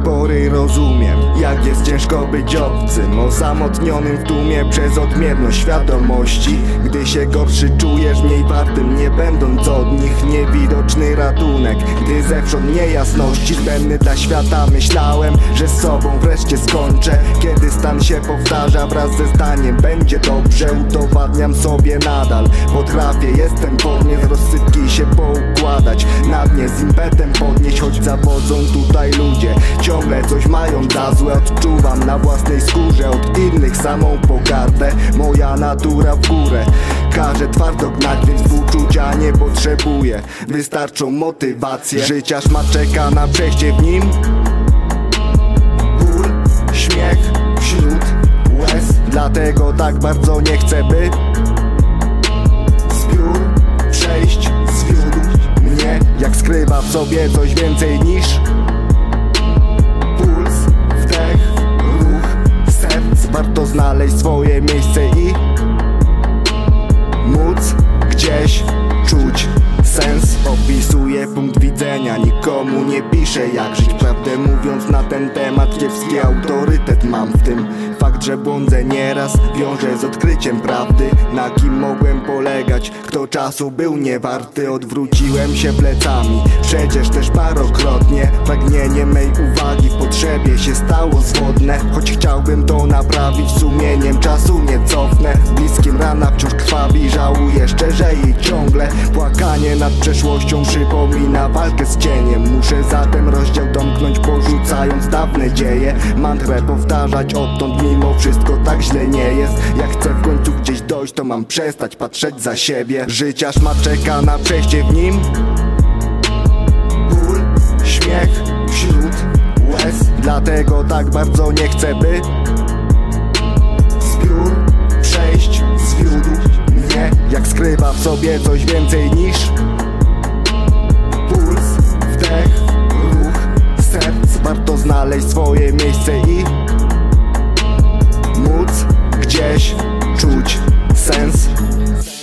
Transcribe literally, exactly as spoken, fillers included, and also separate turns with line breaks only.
pory rozumiem, jak jest ciężko być obcym, osamotnionym w tłumie przez odmierność świadomości. Gdy się gorszy czujesz, mniej wartym, nie będąc od nich. Niewidoczny ratunek, gdy zewsząd niejasności. Zbędny dla świata myślałem, że z sobą wreszcie skończę. Kiedy stan się powtarza wraz ze zdaniem będzie dobrze, udowadniam sobie nadal. Potrafię, jestem formie z rozsypki się poukładać, na dnie z impetem podnieść, choć zawodzą tutaj ludzie. Ciągle coś mają za złe, odczuwam na własnej skórze od innych samą pogardę. Moja natura w górę każe twardo gnać, więc uczucia nie potrzebuję, wystarczą motywacje. Życia szmat czeka na przejście w nim. Ból, śmiech wśród łez, dlatego tak bardzo nie chcę, by zbiór przejść zwiódł mnie, jak skrywa w sobie coś więcej niż puls, wdech, ruch serc. Warto znaleźć swoje miejsce i móc gdzieś czuć sens. Opisuję punkt widzenia, nikomu nie piszę jak żyć. Prawdę mówiąc na ten temat kiepski autorytet mam w tym. Fakt, że błądzę nieraz wiąże z odkryciem prawdy. Na kim mogłem polegać, kto czasu był niewarty. Odwróciłem się plecami, przecież też parokrotnie. Pragnienie mej uwagi w potrzebie się stało zwodne. Choć chciałbym to naprawić, sumieniem czasu nie cofnę. Bliskim rana wciąż krwawi, żałuję szczerze i ciągle. Płakanie nad przeszłością przypomina walkę z cieniem. Muszę zatem rozdział domknąć, porzucając dawne dzieje. Mantrę powtarzać odtąd, mimo wszystko tak źle nie jest. Jak chcę w końcu gdzieś dojść, to mam przestać patrzeć za siebie. Życia szmat czeka na przejście w nim. Ból, śmiech wśród łez, dlatego tak bardzo nie chcę, by zbiór przejść zwiódł mnie, jak skrywa w sobie coś więcej niż puls, wdech, ruch serc. Warto znaleźć swoje miejsce i móc gdzieś czuć sens.